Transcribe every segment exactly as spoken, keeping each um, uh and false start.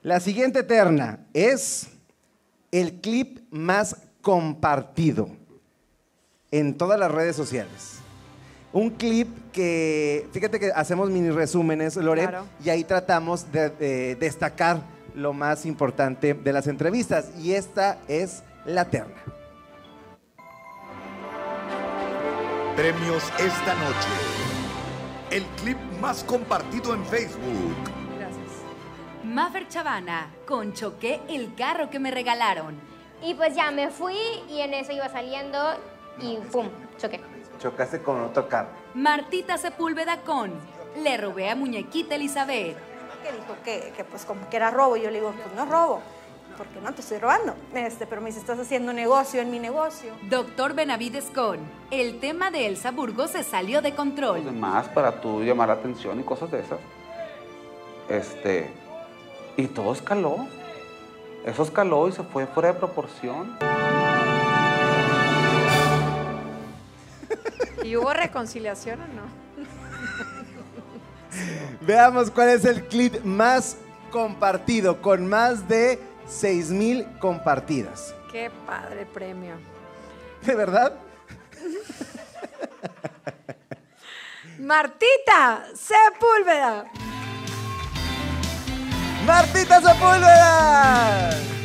La siguiente terna es el clip más compartido en todas las redes sociales. Un clip que, fíjate que hacemos mini resúmenes, Lore, claro. Y ahí tratamos de, de destacar lo más importante de las entrevistas. Y esta es la terna. Premios esta noche. El clip más compartido en Facebook. Gracias. Maffer Chavana, con Choqué el carro que me regalaron. Y pues ya me fui y en eso iba saliendo y pum, choqué. Chocaste con otro carro. Martita Sepúlveda con Le robé a Muñequita Elizabeth. Que dijo que, que pues como que era robo. Y yo le digo, pues no es robo, porque no te estoy robando. Este, pero me dice, estás haciendo negocio en mi negocio. Doctor Benavides con El tema de Elsa Burgos se salió de control. Más para tú llamar la atención y cosas de esas. Este, y todo escaló. Eso escaló y se fue fuera de proporción. ¿Y hubo reconciliación o no? Veamos cuál es el clip más compartido, con más de seis mil compartidas. Qué padre premio. ¿De verdad? Martita Sepúlveda. ¡Martita Sepúlveda!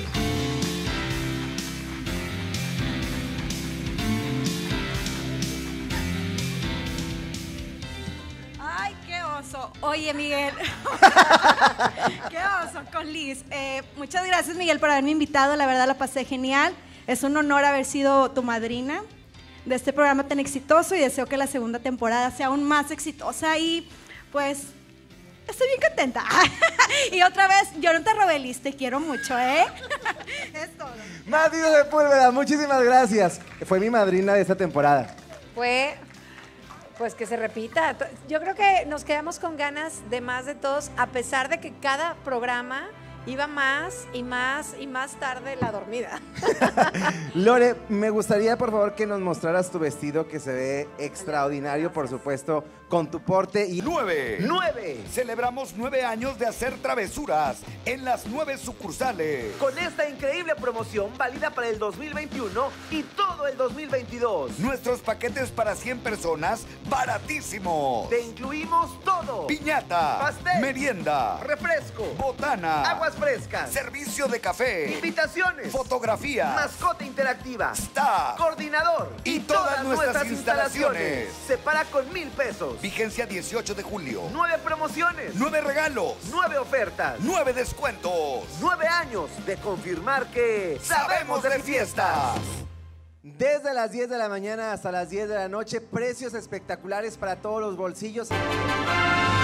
Ay, qué oso. Oye, Miguel. Qué oso con Liz. Eh, muchas gracias, Miguel, por haberme invitado. La verdad la pasé genial. Es un honor haber sido tu madrina de este programa tan exitoso y deseo que la segunda temporada sea aún más exitosa y pues estoy bien contenta. Y otra vez, yo no te robé, Liz, te quiero mucho, ¿eh? Es todo. Martita Sepúlveda, muchísimas gracias. Fue mi madrina de esta temporada. Fue, pues que se repita. Yo creo que nos quedamos con ganas de más de todos, a pesar de que cada programa iba más y más y más tarde la dormida. Lore, me gustaría por favor que nos mostraras tu vestido, que se ve extraordinario, por supuesto, con tu porte. Y ¡Nueve! ¡Nueve! Celebramos nueve años de hacer travesuras en las nueve sucursales. Con esta increíble promoción válida para el dos mil veintiuno y todo el dos mil veintidós. Nuestros paquetes para cien personas, baratísimos. Te incluimos todo. Piñata, pastel, merienda, refresco, botana, aguas frescas, servicio de café, invitaciones, fotografía, mascota interactiva, staff, coordinador y todas nuestras instalaciones. Separa con mil pesos. Vigencia dieciocho de julio. Nueve promociones. Nueve regalos. Nueve ofertas. Nueve descuentos. Nueve años de confirmar que sabemos de fiestas. Desde las diez de la mañana hasta las diez de la noche, precios espectaculares para todos los bolsillos.